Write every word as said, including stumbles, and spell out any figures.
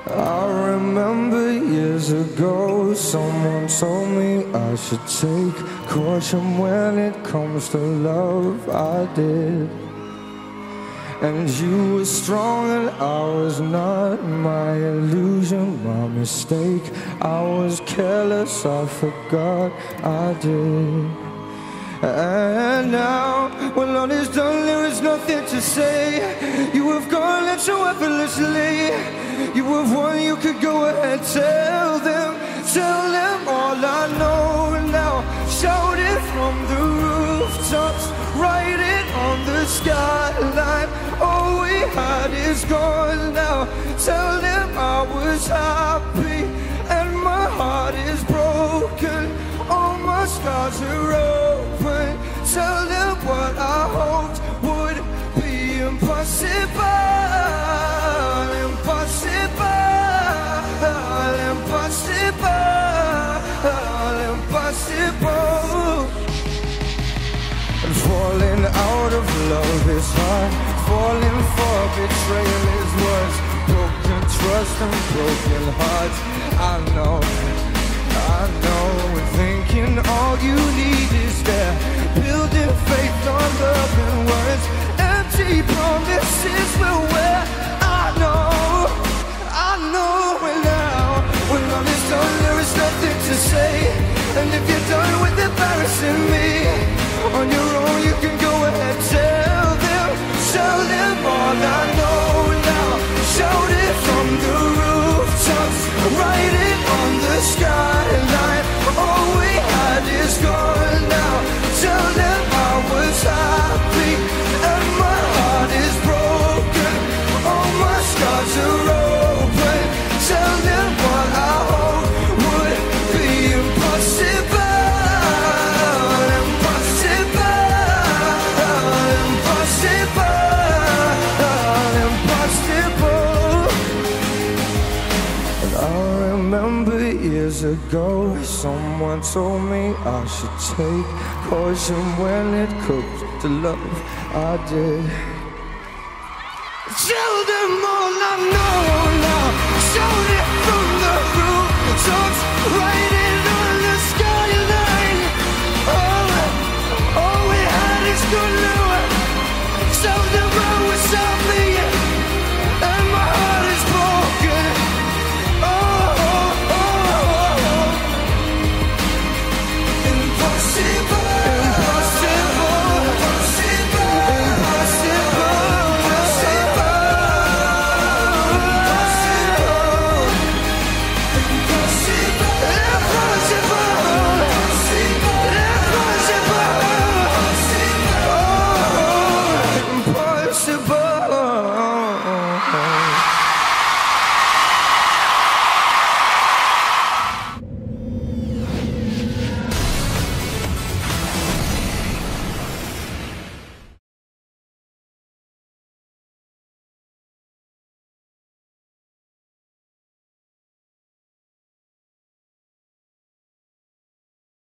I remember years ago, someone told me I should take caution when it comes to love. I did. And you were strong and I was not. My illusion, my mistake. I was careless, I forgot I did. And now, when all is done, there is nothing to say. You have gone and so effortlessly. You have won, you could go ahead, tell them, tell them all I know now. Shout it from the rooftops, write it on the skyline. All we had is gone now. Tell them I was happy and my heart is broken. All my scars are open. Tell them what I hoped would be impossible. Impossible, impossible, impossible. And falling out of love is hard. Falling for betrayal is worse. Broken trust and broken hearts. I know, I know. And thinking all you need is there. Building faith on love and words. Empty promises will wear. I know, I know it now. When all is done, there is nothing to say. And if you're done with embarrassing me, on your own you can go ahead, tell them, tell them all I know now. Shout it from the rooftops, write it on the skyline. All we had is gone now. Tell them I was happy and my heart is broken. All my scars are open. Tell them what I hope would be impossible. Years ago, someone told me I should take caution when it comes to love. I did. Tell them all I know.